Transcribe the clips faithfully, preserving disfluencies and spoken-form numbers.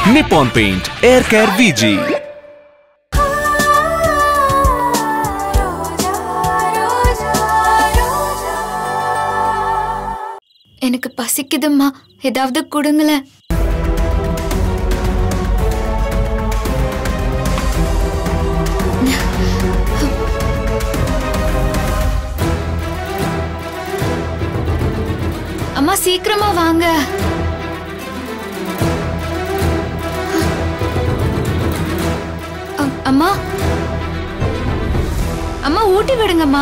Nippon Paint Air Care V G. எனக்கு பசிக்குதும்மா, ஏதாவது கொடுங்களேன். அம்மா சீக்கிரமா வாங்க. அம்மா அம்மா ஊட்டி விடுங்கம்மா.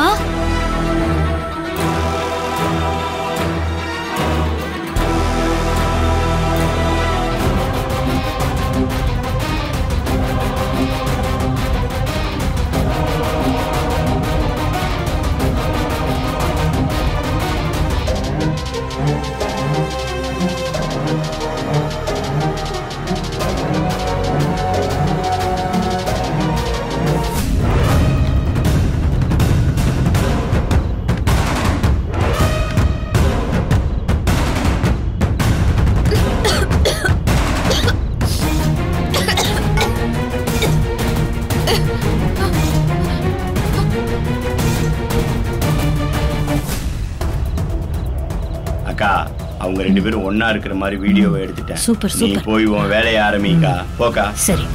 அவங்க ரெண்டு பேரும் ஒண்ணா இருக்கிற மாதிரி வீடியோவை எடுத்துட்டேன். சூப்பர் நீ சூப்பர். போய் உன் வேலையை ஆரம்பிக்கா. போக்கா. சரி.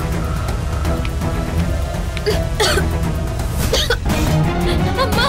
அம்மா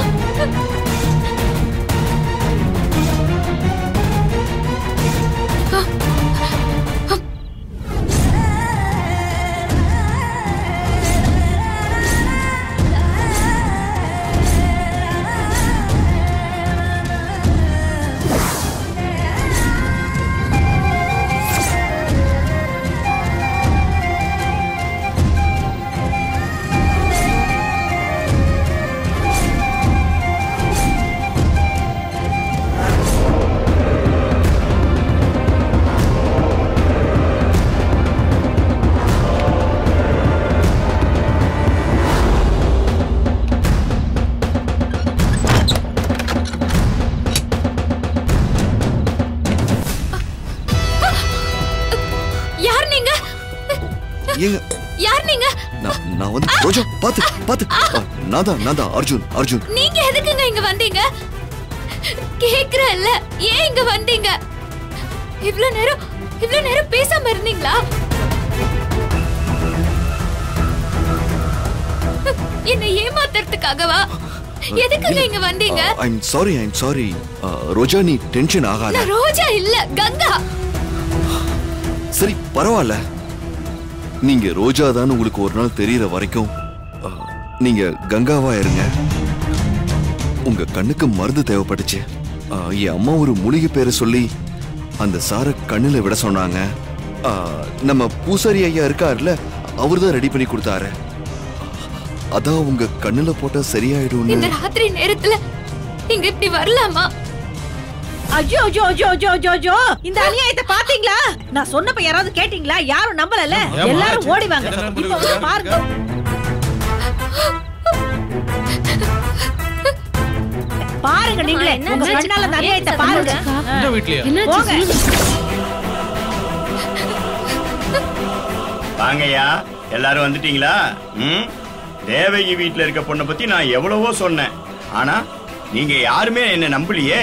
யார் நீங்க? நான் வந்து ரோஜா பாத்து பாத்து நாதா நாதா அர்ஜுன் அர்ஜுன். நீங்க எதுக்குங்க இங்க வந்தீங்க? கேக்குறல்ல, ஏன் இங்க வந்தீங்க? இவ்ளோ நேரம் இவ்ளோ நேரம் பேசாம இருந்தீங்களா? என்ன ஏமாத்துறதுக்காகவா? எதுக்குங்க இங்க வந்தீங்க? ஐ am sorry I am sorry. ரோஜா நீ டென்ஷன் ஆகாத. நான் ரோஜா இல்ல, கங்கா. சரி பரவாயில்ல. நீங்க ரோஜா தான் உங்களுக்கு ஒரு நாள் தெரியற வரைக்கும் நீங்க கங்காவா இருங்க. உங்க கண்ணுக்கு மருந்து தேவைப்பட்டுச்சு. என் அம்மா ஒரு மூலிகை பேரை சொல்லி அந்த சார கண்ணுல விட சொன்னாங்க. நம்ம பூசாரி ஐயா இருக்காருல, அவர்தான் ரெடி பண்ணி கொடுத்தாரு. அதான் உங்க கண்ணுல போட்டா சரியாயிடும். இந்த ராத்திரி நேரத்துல இங்க இப்படி வரலாமா? ஐயோ ஐயோ ஐயோ ஐயோ ஐயோ ஐயோ, இந்த அநியாயத்தை பாத்தீங்களா? நான் சொன்னப்ப யாராவது கேட்டீங்களா? யாரும் நம்பலல. எல்லாரும் ஓடி வாங்க. இப்போ பாருங்க. பாருங்க நீங்களே, உங்க கண்ணால அந்த அநியாயத்தை பாருங்க. இந்த வீட்லயா? என்னாச்சு? வாங்கய்யா, எல்லாரும் வந்துட்டீங்களா? ம், தேவகி வீட்ல இருக்க பொண்ணை பத்தி நான் எவ்வளவோ சொன்னேன். ஆனா நீங்க யாருமே என்ன நம்பலையே.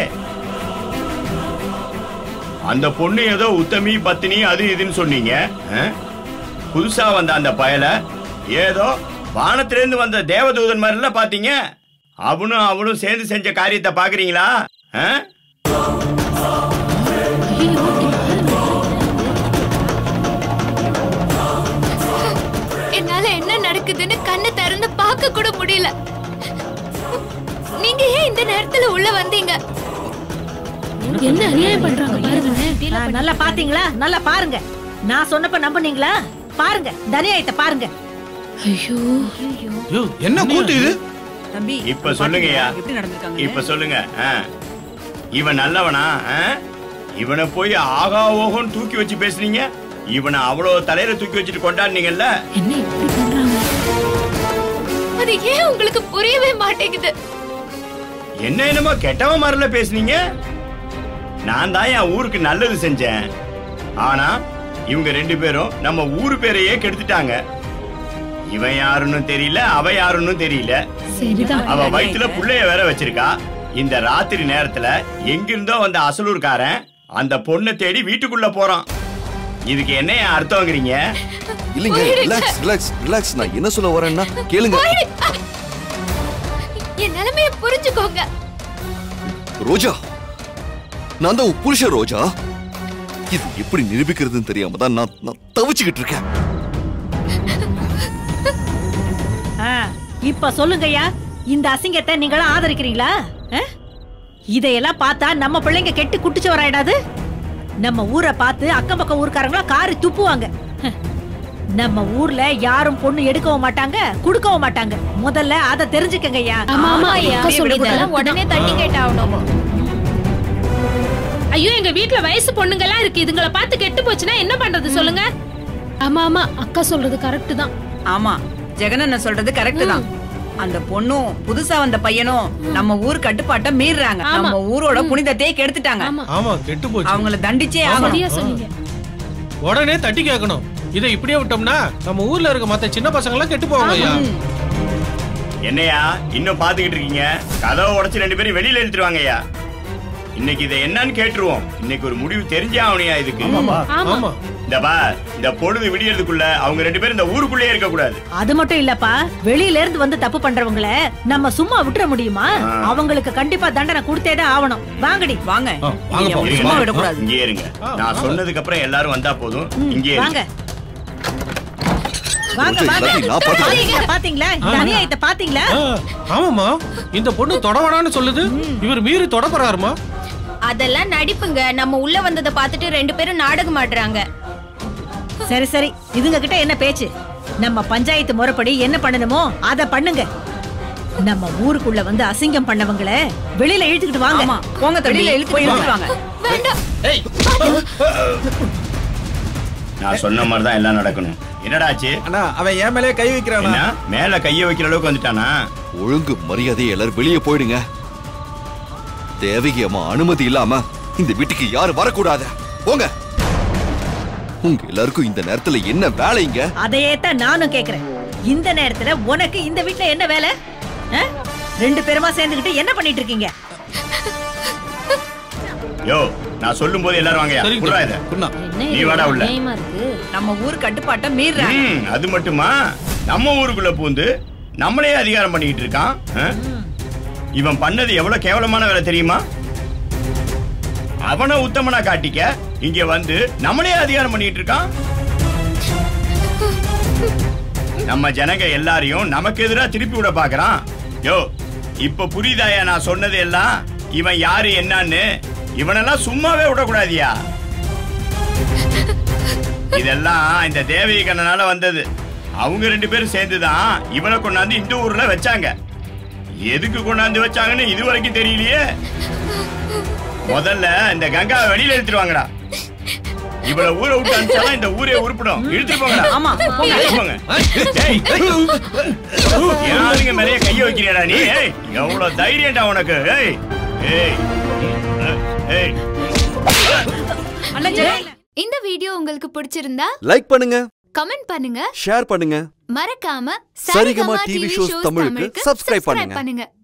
அந்த பொண்ணு ஏதோ உத்தமி பத்தினி அது இதுன்னு சொன்னீங்க. புதுசா வந்த அந்த பயல ஏதோ வானத்திலிருந்து வந்த தேவதூதன் மாதிரில பாத்தீங்க. அவனும் அவனும் சேர்ந்து செஞ்ச காரியத்தை பாக்குறீங்களா? என்னால என்ன நடக்குதுன்னு கண்ணை திறந்து பார்க்க கூட முடியல. நீங்க ஏன் இந்த நேரத்துல உள்ள வந்தீங்க? என்ன அநியாயம் பண்றாங்க பாருங்க. நல்லா பாத்தீங்களா? நல்லா பாருங்க. நான் சொன்னப்ப நம்புனீங்களா? பாருங்க அநியாயத்தை பாருங்க. ஐயோ ஐயோ, என்ன கூத்து இது? தம்பி இப்ப சொல்லுங்கயா, எப்படி நடந்துருக்காங்க? இப்ப சொல்லுங்க. இவன் நல்லவனா? இவனை போய் ஆகா ஓகோன்னு தூக்கி வச்சு பேசுறீங்க. இவனை அவ்வளவு தலையில தூக்கி வச்சுட்டு கொண்டாடுனீங்கல்ல. என்ன இப்படி பண்றாங்க? அது ஏன் உங்களுக்கு புரியவே மாட்டேங்குது? என்ன என்னமோ கெட்டவ மாதிரில பேசுனீங்க. நான் தான் என் ஊருக்கு நல்லது செஞ்சேன். ஆனா இவங்க ரெண்டு பேரும் நம்ம ஊரு பேரையே கெடுத்துட்டாங்க. இவன் யாருன்னு தெரியல, அவ யாருன்னு தெரியல. அவ வயிற்றுல புள்ளைய வேற வச்சிருக்கா. இந்த ராத்திரி நேரத்துல எங்கிருந்தோ வந்த அசலூர்காரன் அந்த பொண்ணை தேடி வீட்டுக்குள்ள போறான். இதுக்கு என்ன அர்த்தம்ங்கறீங்க? இல்லங்க, ரிலாக்ஸ் ரிலாக்ஸ் ரிலாக்ஸ். நான் என்ன சொல்ல வரேன்னா கேளுங்க. என் நிலைமைய புரிஞ்சுக்கோங்க. ரோஜா, நான் தான் புருஷ ரோஜா. இது எப்படி நிரூபிக்கிறதுன்னு தெரியாம தான் நான் நான் தவிச்சுக்கிட்டு இருக்கேன். இப்ப சொல்லுங்கய்யா, இந்த அசிங்கத்தை நீங்களும் ஆதரிக்கிறீங்களா? இதையெல்லாம் பார்த்தா நம்ம பிள்ளைங்க கெட்டு குட்டிச்சு வராயிடாது. நம்ம ஊரை பார்த்து அக்கம் பக்கம் ஊர்க்காரங்களா காரி துப்புவாங்க. நம்ம ஊர்ல யாரும் பொண்ணு எடுக்கவும் மாட்டாங்க, குடுக்கவும் மாட்டாங்க. முதல்ல அதை தெரிஞ்சுக்கங்கய்யா. உடனே தட்டி கேட்டாகணும். ஐயோ, எங்க வீட்டுல வயசு பொண்ணுங்க எல்லாம் இருக்கு. இதுங்களை பார்த்து கெட்டு போச்சுன்னா என்ன பண்றது சொல்லுங்க? ஆமா ஆமா, அக்கா சொல்றது கரெக்ட் தான். ஆமா, ஜெகனண்ண சொல்றது கரெக்ட் தான். அந்த பொண்ணும் புதுசா வந்த பையனும் நம்ம ஊர் கட்டுப்பாட்டை மீறாங்க. நம்ம ஊரோட புனிதத்தையே கெடுத்துட்டாங்க. ஆமா, கெட்டு போச்சு. அவங்கள தண்டிச்சே ஆகணும். உடனே தட்டி கேட்கணும். இதை இப்படியே விட்டோம்னா நம்ம ஊர்ல இருக்க மத்த சின்ன பசங்க எல்லாம் கெட்டு போவாங்க. என்னையா இன்னும் பாத்துக்கிட்டு இருக்கீங்க? கதவை உடைச்சு ரெண்டு பேரும் வெளியில எடுத்துருவாங்கய்யா. இன்னைக்கு இதை என்னன்னு கேட்டுருவோம். இன்னைக்கு ஒரு முடிவு தெரிஞ்சே ஆகணையா இதுக்கு. ஆமா, இந்த பா, இந்த பொழுது விடியறதுக்குள்ள அவங்க ரெண்டு பேரும் இந்த ஊருக்குள்ளே இருக்க கூடாது. அது மட்டும் இல்லப்பா, வெளியில இருந்து வந்து தப்பு பண்றவங்கள நம்ம சும்மா விட்டுற முடியுமா? அவங்களுக்கு கண்டிப்பா தண்டனை கொடுத்தேதான் ஆகணும். வாங்கடி, வாங்க. சும்மா விட கூடாது. இங்கே இருங்க. நான் சொன்னதுக்கு அப்புறம் எல்லாரும் வந்தா போதும். இங்கே வாங்க வாங்க வாங்க. பாத்தீங்களா அநியாயத்தை? பாத்தீங்களா? ஆமாமா, இந்த பொண்ணு தொடவடான்னு சொல்லுது. இவர் மீறி தொட போறாருமா? அதெல்லாம் நடிப்புங்க. நம்ம உள்ள வந்ததை பார்த்துட்டு ரெண்டு பேரும் நாடகம் ஆடுறாங்க. சரி சரி, இதுங்க கிட்ட என்ன பேச்சு? நம்ம பஞ்சாயத்து முறைப்படி என்ன பண்ணணுமோ அத பண்ணுங்க. நம்ம ஊருக்குள்ள வந்து அசிங்கம் பண்ணவங்கள வெளியில இழுத்துக்கிட்டு வாங்க. ஆமா, போங்க தள்ளி இழுத்து போய் இழுத்துட்டு வாங்க. வேண்டாம். நான் சொன்ன மாதிரி தான் எல்லாம் நடக்கணும். என்னடாச்சு? அண்ணா, அவன் ஏன் மேலே கை வைக்கிறானா? மேல கைய வைக்கிற அளவுக்கு வந்துட்டானா? ஒழுங்கு மரியாதை எல்லாரும் வெளியே போயிடுங்க. தேவகியம்மா அனுமதி இல்லாம இந்த வீட்டுக்கு யாரும் வரக்கூடாது. போங்க. உங்க எல்லாருக்கும் இந்த நேரத்துல என்ன வேலைங்க? அதையே தான் நானும் கேக்குறேன். இந்த நேரத்துல உனக்கு இந்த வீட்டுல என்ன வேலை? ரெண்டு பேருமா சேர்ந்துகிட்டு என்ன பண்ணிட்டு இருக்கீங்க? யோ, நான் சொல்லும் போது எல்லாரும் வாங்கயா. குடுறா இத. நீ வாடா உள்ள. நம்ம ஊர் கட்டுப்பாட்டை மீறாங்க. அது மட்டுமா, நம்ம ஊருக்குள்ள பூந்து நம்மளே அதிகாரம் பண்ணிக்கிட்டு இருக்கான். இவன் பண்ணது எவ்வளவு கேவலமான வேலை தெரியுமா? அவனை உத்தமனா காட்டிக்க இங்க வந்து நம்மளே அதிகாரம் பண்ணிட்டு இருக்கான். நம்ம ஜனங்க எல்லாரையும் நமக்கு எதிராக திருப்பி விட பாக்குறான். யோ, இப்ப புரியுதாயா நான் சொன்னது எல்லாம்? இவன் யாரு என்னன்னு இவனெல்லாம் சும்மாவே விடக்கூடாதியா. இதெல்லாம் இந்த தேவகி கண்ணனால வந்தது. அவங்க ரெண்டு பேரும் சேர்ந்துதான் இவனை கொண்டாந்து இந்த ஊர்ல வச்சாங்க. எதுக்கு கொண்டாந்து வச்சாங்கன்னு இது வரைக்கும் தெரியலையே. முதல்ல இந்த கங்காவை வெளியில எடுத்துருவாங்கடா. இவ்வளவு ஊரை விட்டு அனுப்பிச்சாலும் இந்த ஊரே உருப்பிடும். இழுத்துட்டு போங்கடா. ஆமா, போங்க. யாருங்க மேலேயே கைய வைக்கிறியாடா நீ? எவ்வளவு தைரியம்டா உனக்கு? இந்த வீடியோ உங்களுக்கு பிடிச்சிருந்தா லைக் பண்ணுங்க, கமெண்ட் பண்ணுங்க, ஷேர் பண்ணுங்க. மறக்காம சரிகமா டிவி ஷோஸ் தமிழுக்கு சப்ஸ்கிரைப் பண்ணுங்க.